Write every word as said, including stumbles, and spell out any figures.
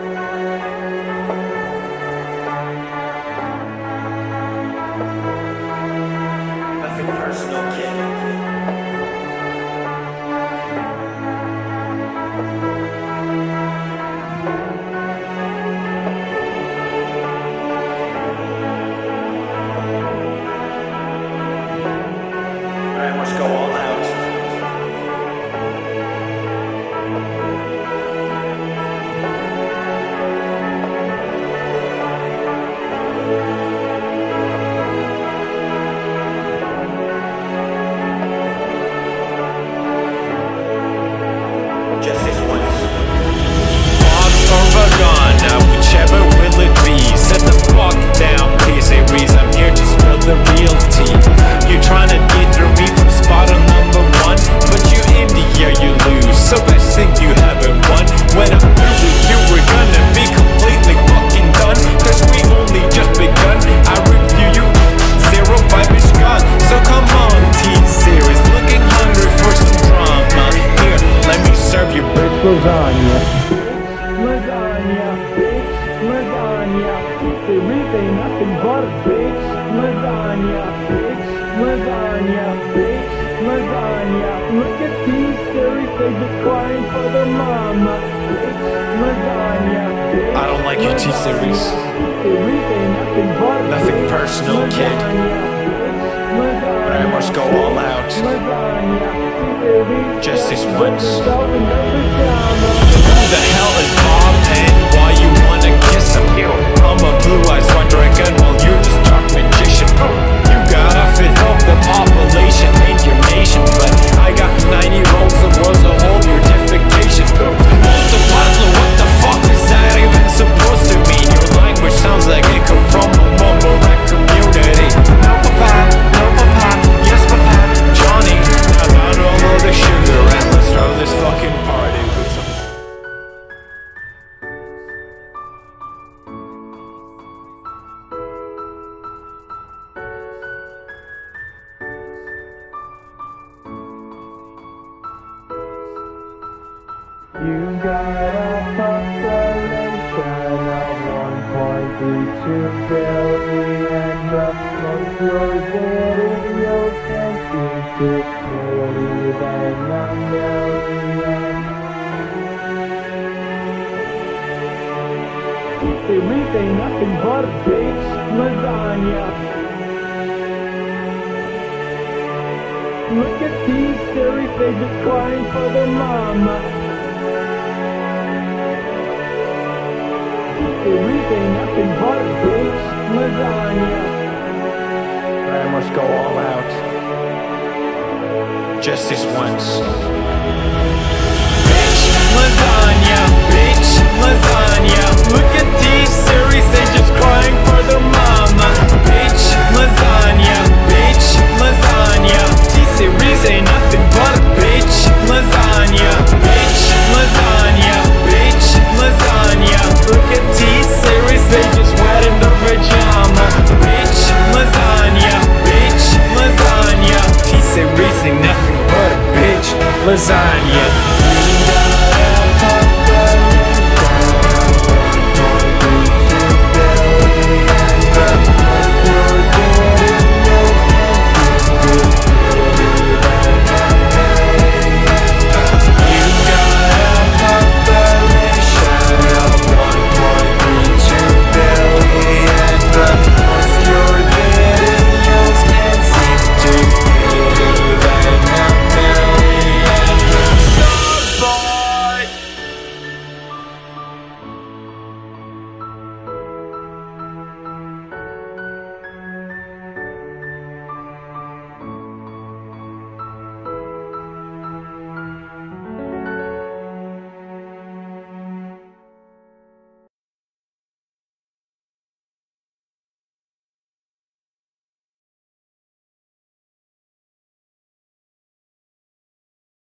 Nothing personal, kid. Alright, let's go all out. Just this once. Bob's or Lasagna, whichever will it be. Set the fuck down, please. Hey, Reese, I'm here to spill the real tea. You tryna get through me from spot on number one, but you in the air, you lose. So best think you haven't won. When I'm through with you, we're gonna be completely fucking done. Cause we only just begun. I review you, zero five is gone. So come on, T-Series, looking hungry for some drama. Here, let me serve you bitch lasagna. Lasagna, bitch, lasagna. There ain't nothing but a bitch. Lasagna, bitch, lasagna, bitch, lasagna. Look at these series, they just crying for their mama. Bitch, lasagna, bitch. I don't like your T-Series. There ain't nothing but a Nothing bitch. personal, kid. But I must go all out. Just this once. Who the hell is Bob and why you wanna kiss him? I'm a blue-eyed white dragon while you're just dark magician. You got a fifth of the population in your nation, but I got ninety rolls of worlds to hold your defecation. Multiply, what the fuck is that even supposed to mean? Your language sounds like it come from a mumble rap community. No papa, no papa, yes papa, Johnny. Now down all of the sugar and let's throw this fucking party with some. You got a population of one point three two billion, but most your videos can't seem to believe in a million. There ain't nothing but a bitch lasagna. Look at these series, they just crying for their mama. There ain't nothing but a bitch lasagna. I must go all out. Just this once. Bitch lasagna, bitch lasagna. Look at these series, they just crying for their mama. Bitch lasagna, bitch lasagna. T-Series ain't nothing but a bitch lasagna. Bitch lasagna, bitch lasagna. Look at T-Series, they just wet in the pajama. Bitch lasagna, bitch lasagna. T-Series ain't nothing but a bitch lasagna.